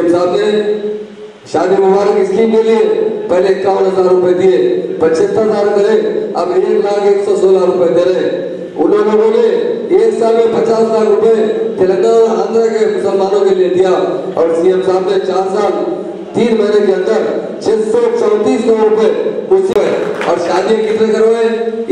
CM साहब ने शादी मुबारक स्कीम के लिए पहले 51,000 रुपए दिए, 75,000 करे, अब 1,116,000 रुपए दे रहे। उन्होंने बोले एक साल में 50 लाख रुपए तेलंगाना और आंध्र के मुसलमानों के लिए दिया, और सीएम साहब ने 4 साल 3 महीने के अंदर 634 करोड़ रुपए मुझसे, और शादी कितने करवाए?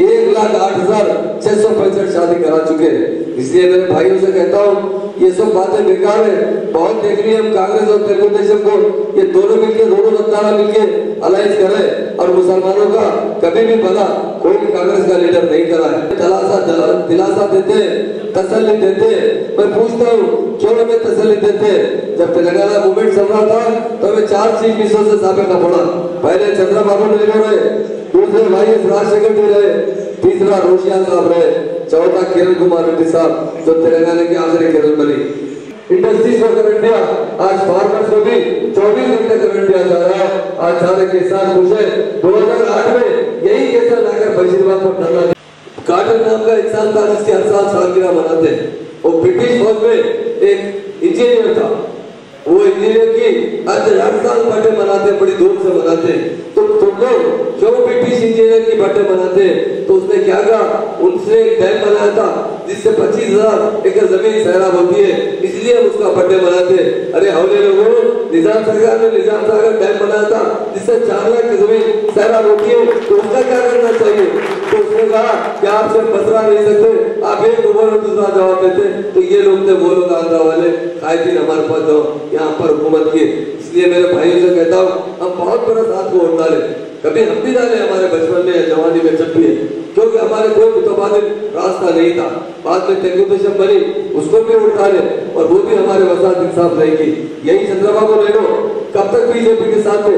1,08,665 शादी करा चुके। इसलिए मेरे भाइयों से कहता हूँ ये सब बातें बेकार है। बहुत देख ली हम कांग्रेस और तेलुगु देशम को, ये दोनों मिलके दोनों गद्दार मिलके अलायंस कर रहे, और मुसलमानों का कभी भी भला कोई भी कांग्रेस का लीडर नहीं करा है। दिलासा देते, तसल्ली देते। मैं पूछता हूँ क्यों हमें तसल्ली देते? जब तेलंगाना मूवमेंट चल रहा था तो हमें 4 चीफ मिनिस्टर से साबित पड़ा। पहले चंद्रबाबू नायडू रहे, दूसरे भाई राजशेखर जी रहे, तीसरा रोशिया साहब रहे, चौथा किरण कुमार रेड्डी साहब जो तेलंगाना के आखिरी किरण बनी। इंडस्ट्रीज को करंट दिया, आज फार्मर्स को भी 24 घंटे करंट दिया जा रहा है। आज सारे किसान खुश है। 2008 में यही किसान आकर बशीरबाग पर धरना दिया। कार्टर नाम का इंसान था जिसकी हर साल सालगिरह मनाते हैं। वो ब्रिटिश फौज में एक इंजीनियर था। वो इंजीनियर की आज हर साल बर्थडे मनाते, बड़ी धूम से मनाते। तो तुम लोग क्यों ब्रिटिश इंजीनियर की बर्थडे मनाते? तो उसने क्या कहा, उनसे एक डैम बनाया था जिससे 25,000 एकड़ जमीन सैराब होती है, इसलिए हम उसका बर्थडे मनाते। अरे हौले लोगों, निजाम सरकार ने निजाम सागर डैम बनाया था जिससे 4 लाख की जमीन सैराब होती है, तो उसका क्या करना चाहिए? तो उसने कहा कि आप सिर्फ बसरा नहीं सकते, आप एक बोलो दूसरा जवाब देते। तो ये लोग थे, वो लोग आंध्रा वाले कायदीन हमारे पास जो यहाँ पर हुकूमत की। इसलिए मेरे भाइयों से कहता हूँ हम बहुत बड़ा साथ को वोट डाले, कभी हम भी डाले हमारे बचपन में या जवानी में जब भी है, क्योंकि हमारे कोई मुतबादिल रास्ता नहीं था। बाद में तेलुगु देशम बनी, उसको भी वोट डाले, और वो भी हमारे वसात इंसाफ रहेगी। यही चंद्रबाबू नायडू कब तक बीजेपी के साथ थे?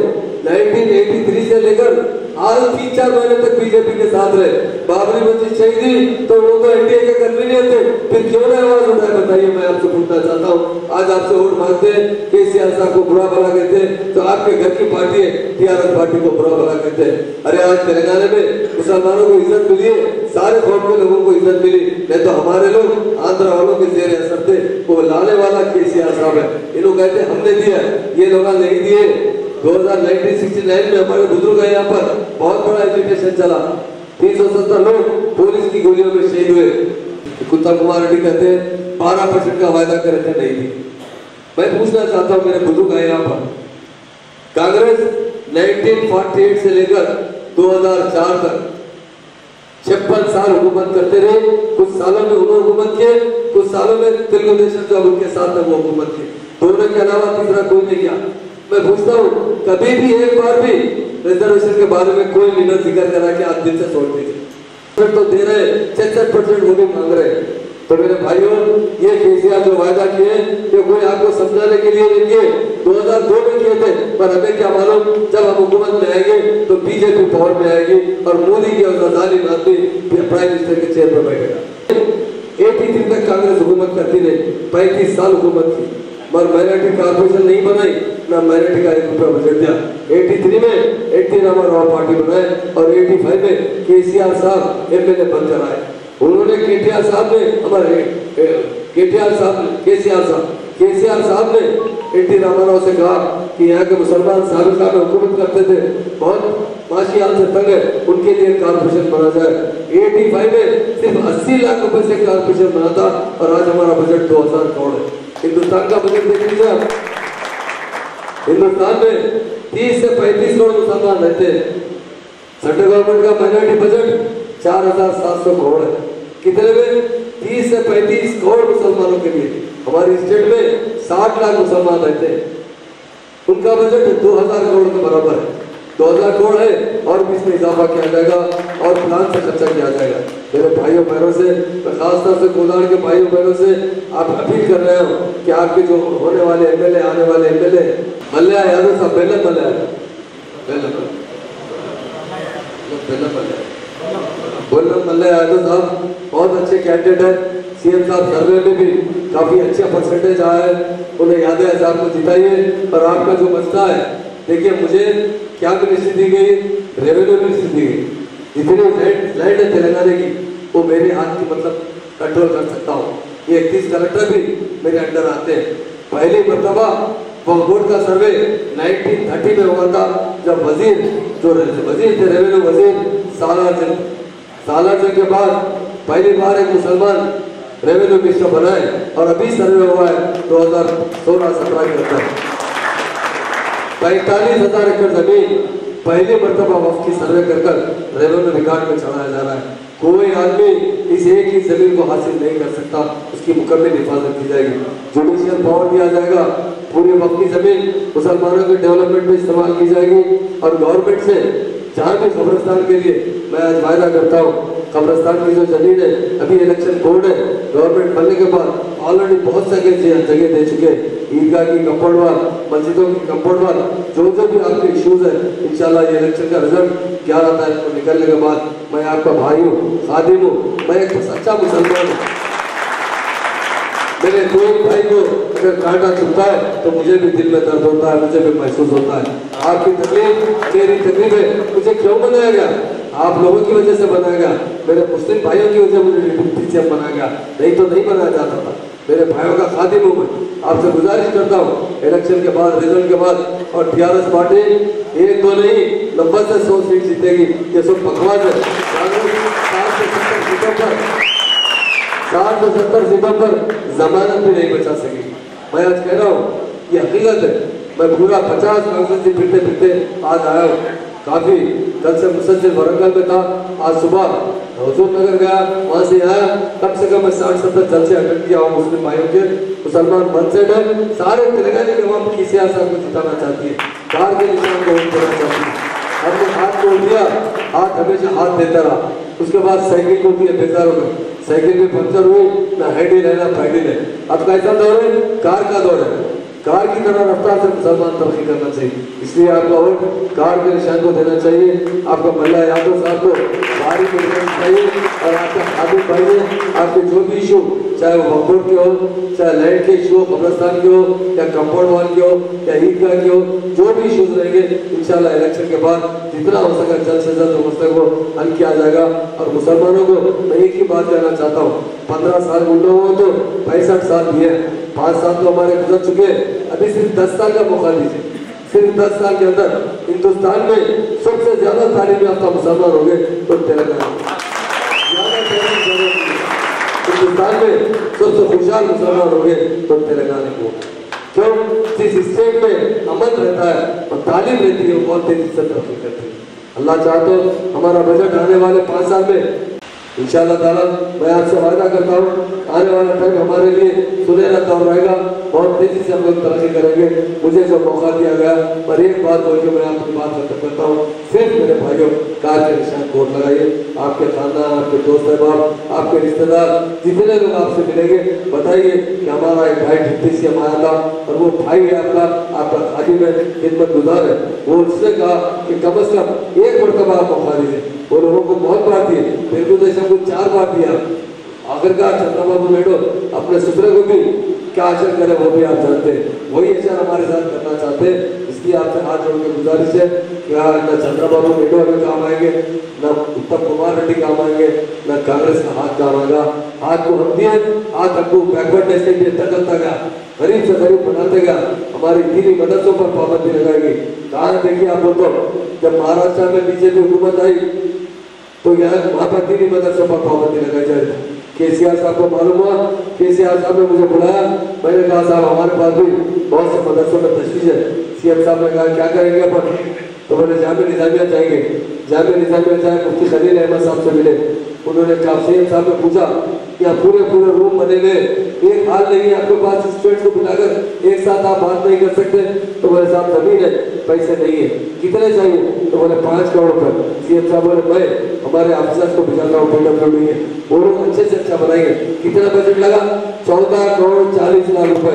1983 से लेकर हाल 3-4 महीने तक बीजेपी के साथ रहे। बाबरी मस्जिद शहीदी तो वो तो एनडीए के कन्वीनियर थे, फिर क्यों ना आवाज उठाए? बताइए, मैं आपसे पूछना चाहता हूँ। आज आपसे वोट मांगते हैं, केसीआर साहब को बुरा भला कहते हैं, तो आपके घर की पार्टी है टीआरएस पार्टी को बुरा भला कहते हैं। अरे आज तेलंगाना में मुसलमानों को इज्जत मिली है, सारे कौम के लोगों को इज्जत मिली, नहीं तो हमारे लोग आंध्र वालों के जेर असर थे। वो लाने वाला केसीआर साहब है, ये लोग कहते हमने दिया, ये लोग नहीं दिए। 1969 में हमारे बुजुर्ग है, यहाँ पर बहुत बड़ा एजुकेशन चला, 370 लोग पुलिस की गोलियों में शहीद हुए। उत्तम कुमार रेड्डी कहते हैं 12% का वायदा करे थे, नहीं दी। मैं पूछना चाहता हूँ, मेरे बुजुर्ग है यहाँ पर, कांग्रेस 1948 से लेकर 2004 तक 56 साल हुकूमत करते रहे। कुछ सालों में उन्होंने हुकूमत किए, कुछ सालों में तेलुगु देशम जो उनके साथ है वो हुकूमत की। दोनों के अलावा तीसरा कोई नहीं किया। मैं पूछता हूँ, कभी भी एक बार भी रिजर्वेशन के बारे में कोई लीडर जिक्र करा कि आप दिल से छोड़ दीजिए? तो दे रहे 66% वो भी मांग रहे। तो मेरे भाइयों, ये केसीआर जो वायदा किए ये कोई आपको समझाने के लिए नहीं किए, 2002 में किए थे, पर हमें क्या मालूम जब हम हुकूमत में आएंगे तो बीजेपी पावर में आएगी और मोदी की और जालिम आदमी प्राइम मिनिस्टर के चेयर पर बैठेगा। 83 तक कांग्रेस हुकूमत करती रही, 35 साल हुकूमत की, मगर माइनॉरिटी कारपोरेशन नहीं बनाई, ना माइनॉरिटी का 1 रुपया बजट दिया। 83 में एनटी रामाराव पार्टी बनाए और 85 में केसीआर साहब एमएलए बनकर आए। उन्होंने केसीआर साहब ने एनटी रामाराव से कहा कि यहाँ के मुसलमान साबिका में हुकूमत करते थे, बहुत माशी हाल से तंग है, उनके लिए कारपोरेशन बना जाए। 85 में सिर्फ 80 लाख रुपए से कारपोरेशन बना था, और आज हमारा बजट 2000 करोड़ है। हिंदुस्तान का बजट देख लीजिए आप, हिंदुस्तान में 30 से 35 करोड़ मुसलमान रहते हैं। सेंट्रल गवर्नमेंट का माइनॉरिटी बजट 4700 करोड़ है। कितने में? 30 से 35 करोड़ मुसलमानों के लिए। हमारी स्टेट में 60 लाख मुसलमान रहते हैं, उनका बजट 2000 करोड़ के बराबर है। 2000 करोड़ है और भी इसमें इजाफा किया जाएगा और प्लान से खर्चा किया जाएगा। मेरे भाइयों बहनों से, मैं खासतौर से कोदाड़ के भाइयों बहनों से आप अपील कर रहे हो कि आपके जो होने वाले एमएलए, आने वाले एमएलए मल्ल्या यादव साहब, पहले मल्ल्या यादव साहब बहुत अच्छे कैंडिडेट है। सीएम साहब सर्वे में भी काफी अच्छा परसेंटेज आया है, उन्हें याद है साहब को जिताइए। और आपका जो मसला है, देखिए मुझे क्या मिनिस्ट्री दी गई, रेवेन्यू मिनिस्ट्री दी गई। जितनी लैंड है तेलंगाना की वो मेरे हाथ की मतलब कंट्रोल कर सकता हूँ। ये 31 कलेक्टर भी मेरे अंडर आते हैं। पहली मरतबा वक्फ बोर्ड का सर्वे 1930 में हुआ था, जब वजीर थे रेवेन्यू वजीर सालार जंग के बाद पहली बार एक मुसलमान रेवेन्यू मिनिस्टर बनाए, और अभी सर्वे हुआ है 2016-17 के अंदर 45,000 एकड़ जमीन पहली मर्तबा वक्फ की सर्वे कर रेवेन्यू रिकॉर्ड में चढ़ाया जा रहा है। कोई आदमी इस एक ही जमीन को हासिल नहीं कर सकता, उसकी मुकम्मल हिफाजत की जाएगी, जुडिशियल पावर दिया जाएगा, पूरी वक्फ की जमीन मुसलमानों के डेवलपमेंट में इस्तेमाल की जाएगी। और गवर्नमेंट से जहाँ भी कब्रिस्तान के लिए मैं आज वायदा करता हूँ, कब्रिस्तान की जो जमीन है, अभी इलेक्शन कोड है, गवर्नमेंट बनने के बाद ऑलरेडी बहुत सारे जगह दे चुके, ईदगाह की कंपाउंड वाल, मस्जिदों की कंपाउंड वाल, जो भी आपके इश्यूज है, इंशाल्लाह ये इलेक्शन का रिजल्ट 11 तारीख को निकलने के बाद मैं आपका भाई हूँ, खादिम हूँ, मैं एक सच्चा मुसलमान हूँ। मेरे कोई भाई को अगर कांटा चुभता है तो मुझे भी दिल में दर्द होता है, मुझे भी महसूस होता है। आपकी तकलीफ मेरी तकलीफ है। मुझे क्यों बनाया गया? आप लोगों की वजह से बनाया गया, मेरे मुस्लिम भाइयों की वजह मुझे डिप्टी सीएम बनाया गया, नहीं तो नहीं बनाया जाता था। मेरे भाइयों का खादिम हूँ मैं। आपसे गुजारिश करता हूँ, इलेक्शन के बाद, रिजल्ट के बाद, और टीआरएस पार्टी 1-2 नहीं 90 से 100 सीट जीतेगी, ये सब बकवास है। 60 से 70 सीटों पर जमानत भी नहीं बचा सकी। मैं आज कह रहा हूँ, ये हकीकत है। मैं पूरा 50 कांग्रेस फिरते फिरते आज आया हूँ। काफी कल से मुसलसल वरंगल में था, आज सुबह हुजूर नगर गया, वहां से आया, कम से कम 60-70 जलसे अटेंड किया हूँ मुस्लिम भाइयों के। मुसलमान मनसेट है, सारे तेलंगाना के वहाँ की सियासत को जिताना चाहती है, कार के निशान को वोट देना चाहती है। हमने हाथ तोड़ दिया, हाथ हमेशा हाथ देता रहा। उसके बाद साइकिल को दिया, बेकार हो गई, साइकिल भी पंक्चर हुई, ना हैंडल है ना पैडल है। अब कैसा दौर है? कार का दौर है। कार की तरह रफ्तार से मुसलमान तरक्की करना चाहिए, इसलिए आपका वोट कार के निशान को देना चाहिए। आपका मल्ला यादव साहब को भारी मिलना चाहिए, और आपका खादिम भाई ने आपके जो भी इशू, चाहे वो वक्फ बोर्ड के हो, चाहे लैंड के इशू हो, कब्रिस्तान के हो, या कंपाउंड वाल के हो, या ईदगाह के हो, जो भी इशूज रहेंगे इंशाल्लाह इलेक्शन के बाद जितना हो सका जल्द से जल्द मसले को हल किया जाएगा। और मुसलमानों को मैं एक ही बात कहना चाहता हूँ, 15 साल उन लोगों को तो 65 साल दिए, 5 साल तो हमारे गुजर चुके, अभी सिर्फ 10 साल का मौका दीजिए। सिर्फ 10 साल के अंदर हिंदुस्तान में सबसे ज्यादा तालीम याफ्ता मुसलमान हो गए तो तेलंगाना, हिंदुस्तान में सबसे खुशहाल मुसलमान हो गए तो तेलंगाना को। क्यों? जिस स्टेट में अमन रहता है और तालीम रहती है, वो बहुत तेजी से तरक्की करती है। अल्लाह चाहे तो हमारा बजट आने वाले 5 साल में इंशाअल्लाह ताला, मैं आपसे वादा करता हूँ, आने वाला टाइम हमारे लिए सुनहरा दौर रहेगा, बहुत तेजी से हम लोग तरक्की करेंगे। मुझे जो मौका दिया गया, पर एक बात बोल के मैं आपकी बात खत्म करता हूँ, सिर्फ मेरे भाइयों कार के निशान वोट लगाइए। आपके खानदान, आपके दोस्त अहबाब, आपके रिश्तेदार, जितने लोग आपसे मिलेंगे, बताइए कि हमारा एक भाई डिप्टी सीएम आया था, और वो भाई है आपका खादिम है, खिदमत गुजार है। वो उसने कहा कि कम से कम एक मरतबा आप मौका दीजिए। वो लोगों को बहुत बार दिए, तेलुगुदेशम को 4 बार दिया। आखिरकार चंद्रबाबू नायडू अपने ससुरे को भी क्या आचरण करे वो भी आप जानते हैं, वही आचरण हमारे साथ करना चाहते हैं। इसलिए आपसे हाथ जोड़ के गुजारिश है कि न चंद्रबाबू नायडू हमें काम आएंगे, न उत्तम कुमार रेड्डी काम आएंगे, न कांग्रेस का हाथ काम आएगा। हाथ को हम दिए, हाथ हमको बैकवर्डनेस के लिए तकलता गया, गरीब से गरीब बनाते गया, हमारी दीनी मदरसों पर पाबंदी लगाएगी। कहाँ देखिए आप बोलते हो, जब महाराष्ट्र में बीजेपी हुकूमत आई तो यहाँ वहाँ पर दीनी मदरसों पर पाबंदी लगाई जा रही। केसीआर साहब को मालूम हुआ, केसीआर साहब ने मुझे बुलाया, मैंने कहा साहब हमारे पास भी बहुत से मदरसों में तशवीश है। सीएम साहब ने कहा क्या करेंगे अपन, तो बोले जामिया निजामिया जाएंगे। जामिया निजामिया जाए, मुफ्ती खलील अहमद साहब से मिले। उन्होंने कहा, सीएम साहब ने पूछा यहाँ पूरे रूम बने हुए, एक हाल नहीं है आपके पास, स्टूडेंट्स को बुलाकर एक साथ आप बात नहीं कर सकते। तो बोले साहब जमीन है, पैसे नहीं है, कितने चाहिए? तो बोले 5 करोड़ रुपए। सीएम साहब बोले मैं हमारे ऑफिसर्स को भिजाता हूँ, PWD है, वो लोग अच्छे से अच्छा बनाएंगे। कितना बजट लगा? 14 करोड़ 40 लाख रुपए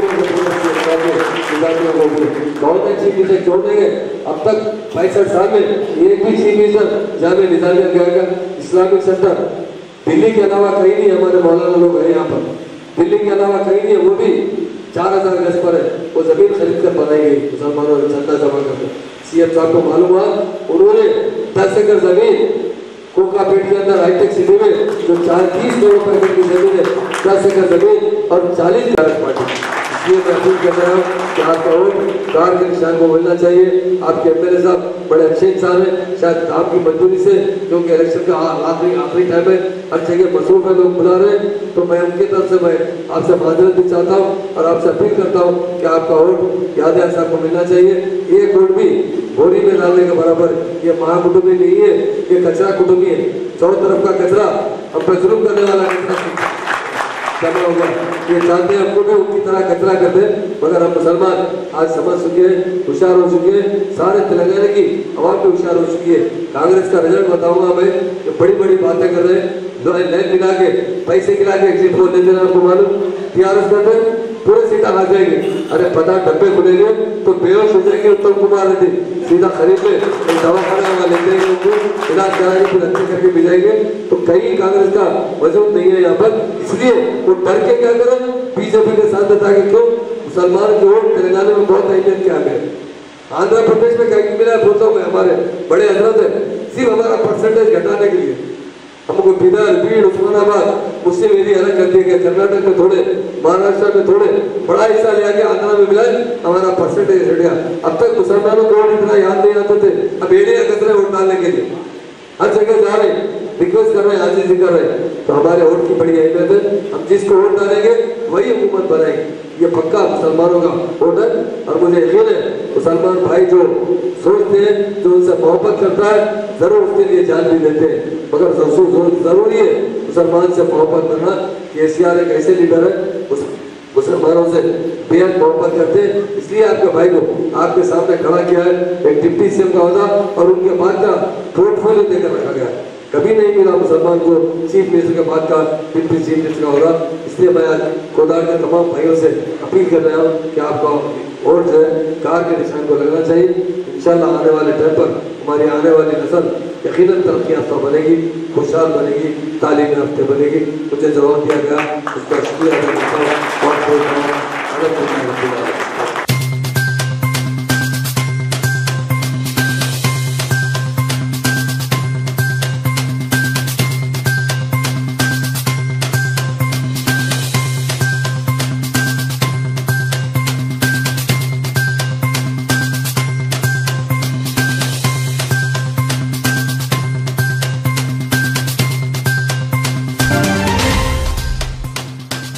गवर्नमेंट चीफ मिनिस्टर क्यों देंगे? अब तक 65 साल में एक भी चीफ मिनिस्टर जामिया निजामिया गया, इस्लामिक सेंटर दिल्ली के अलावा कहीं नहीं, हमारे मौलाना लोग हैं यहाँ पर, दिल्ली के अलावा कहीं नहीं है, वो भी 4000 गज पर है। वो जमीन खरीद कर बनाई गई मुसलमानों ने चंदा जमा करके। सीएम साहब को मालूम हुआ, उन्होंने 10 एकड़ जमीन कोकापेट के अंदर हाईटेक सिटी में जो 30 करोड़ रुपए की जमीन है, 10 एकड़ जमीन और 40 पार्टी इसलिए मैं अपील कर रहा हूँ कि आपका वोट कार के निशान को मिलना चाहिए। आपके एमएलए साहब बड़े अच्छे इंसान हैं, शायद आपकी मंजूरी से, क्योंकि इलेक्शन का आखिरी टाइम है, हर जगह मसरूफ है, लोग बुला रहे हैं, तो मैं उनकी तरफ से मैं आपसे माजरत भी चाहता हूँ और आपसे अपील करता हूँ कि आपका वोट यादव साहब को मिलना चाहिए। एक वोट भी बोरी में डालने के बराबर, ये महाकुटुंबी नहीं है, ये कचरा कुटुंबी है। चारों तरफ का कचरा हम पे जुल्म करने वाला कचरा जमा हुआ, ये चाहते हैं हमको भी उनकी तरह कचरा कर दे, मगर हम मुसलमान आज समझ चुके हैं, होशियार हो चुके हैं, सारे तेलंगाना की आवाम भी होशियार हो चुकी है। कांग्रेस का रिजल्ट बताऊंगा मैं, कि बड़ी बड़ी बातें कर रहे हैं, लाइन मिला के पैसे गिरा के एग्जिट पोल लेते हैं, आपको मालूम टीआरएस करते पूरे सीधा आ जाएंगे। अरे पता डब्बे खुलेंगे तो बेहोश हो जाएंगे उत्तम कुमार रेड्डी, सीधा खरीद में दवाखाना वहाँ लेते हैं, उनको इलाज कराएंगे, फिर अच्छे करके भेजाएंगे। तो कहीं कांग्रेस का वजूद नहीं है यहाँ पर, इसलिए वो डर के क्या करें, बीजेपी के साथ बता के क्यों मुसलमान की वोट तेलंगाना में बहुत अहमियत क्या है। आंध्र प्रदेश में क्या मिला है बोलता हूँ मैं, हमारे बड़े हजरत है, सिर्फ हमारा परसेंटेज घटाने के लिए हमको बिदर, बीड, उस्मानाबाद मुस्लिम एरिया अलग कर दिए गए, कर्नाटक में थोड़े, महाराष्ट्र में थोड़े, बड़ा हिस्सा ले आके आंध्रा में मिला, हमारा परसेंटेज हट गया। अब तक मुसलमानों को वोट इतना याद नहीं आते थे, अब एरिया कतरे वोट डालने के लिए हर जगह जा रहे, रिक्वेस्ट कर रहे हैं, आजीजी कर रहे हैं। तो हमारे वोट की बड़ी अहमियत है, हम जिसको वोट डालेंगे वही हुकूमत बनाएगी, ये पक्का मुसलमानों का वोट है। और मुझे यकीन है मुसलमान भाई जो सोचते हैं, जो उनसे मोहब्बत करता है, जरूर उसके लिए जान भी देते हैं, मगर जरूरी है मुसलमान से मोहब्बत करना। केसीआर एक ऐसे लीडर है मुसलमानों से बेहद मोहब्बत करते हैं, इसलिए आपके भाई को आपके सामने खड़ा किया है, एक डिप्टी सीएम का होता और उनके बाद का पोर्टफोलियो देकर रखा गया। कभी नहीं मिला मुसलमान को चीफ मिनिस्टर के बाद का डिप्टी चीफ मिनिस्टर का होगा। इसलिए मैं आज कोदार के तमाम भाइयों से अपील कर रहा हूँ कि आपका वोट जो है कार के निशान को लगना चाहिए। इंशाल्लाह आने वाले टाइम पर हमारी आने वाली नस्ल यकीनन तरक्की याफ्ता बनेगी, खुशहाल बनेगी, तालीम याफ्ता बनेगी। मुझे जवाब दिया गया, उसका शुक्रिया अदा करता हूँ।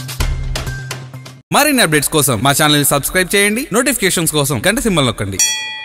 మరిన్ని అప్డేట్స్ కోసం మా ఛానల్ ని సబ్స్క్రైబ్ చేయండి, నోటిఫికేషన్స్ కోసం గంట సింబల్ నొక్కండి.